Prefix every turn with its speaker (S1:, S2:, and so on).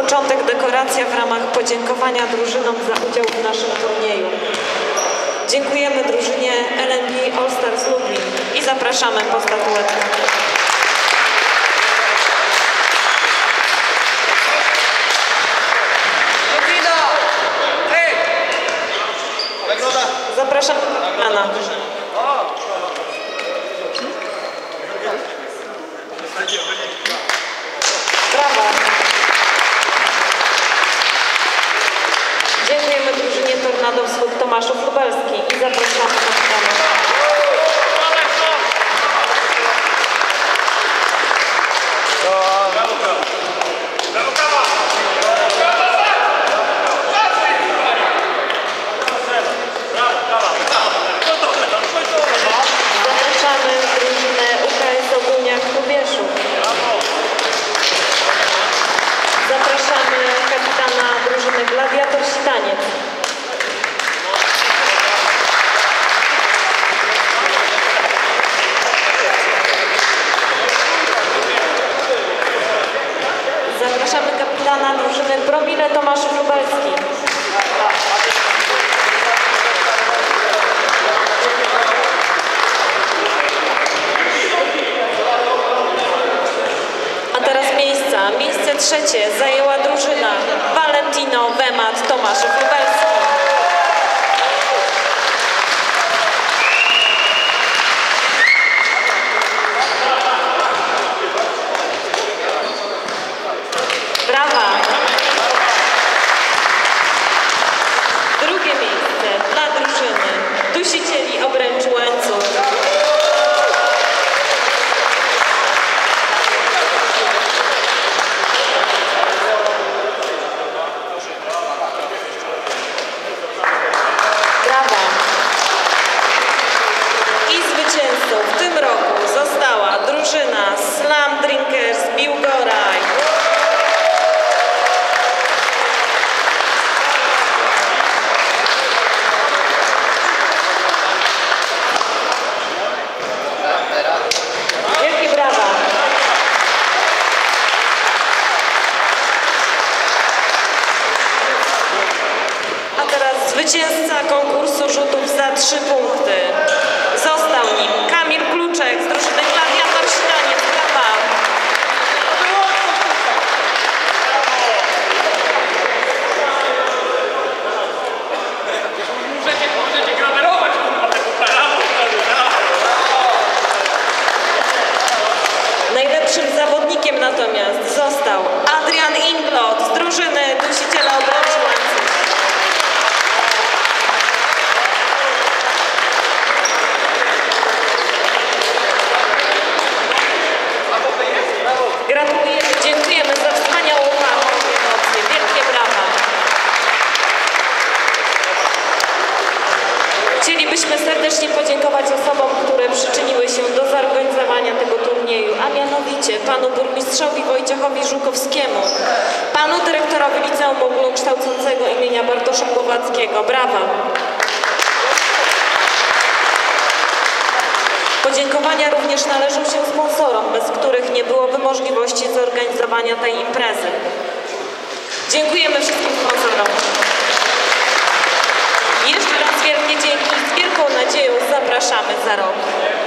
S1: początek dekoracja w ramach podziękowania drużynom za udział w naszym turnieju. Dziękujemy drużynie LNB All Stars Lublin i zapraszamy po statuetkę. Zapraszam pana. Brawo. Dziękujemy drużynie Tornado Wschód Tomaszów Lubelski i zapraszamy na scenę. Zapraszamy kapitana drużyny Gladiator Sitaniec. Zapraszamy kapitana drużyny Promile Tomaszów Lubelski. Miejsce trzecie zajęła drużyna Valentino Wemat Tomaszów Lubelski. Brawa! Drugie miejsce dla drużyny Dusicieli Obręcz Łańcuch. W tym roku została drużyna Slam Drinkers Biłgoraj. Wielkie brawa! A teraz zwycięzca konkursu rzutów za 3 punkty. Został nim Kamil Kluczek z drużyny Gladiator Sitaniec. Brawa!
S2: Możecie grawerować tego paradu.
S1: Najlepszym zawodnikiem natomiast został Adrian Inglot z drużyny Dusiciela Obręcz Łańcuch. Gratulujemy, dziękujemy za wspaniałą walkę i emocje. Wielkie brawa. Chcielibyśmy serdecznie podziękować osobom, które przyczyniły się do zorganizowania tego turnieju, a mianowicie panu burmistrzowi Wojciechowi Żukowskiemu, panu dyrektorowi Liceum Ogólnokształcącego imienia Bartosza Głowackiego. Brawa. Podziękowania również należą się sponsorom, bez których nie byłoby możliwości zorganizowania tej imprezy. Dziękujemy wszystkim sponsorom. Jeszcze raz wielkie dzięki, z wielką nadzieją zapraszamy za rok.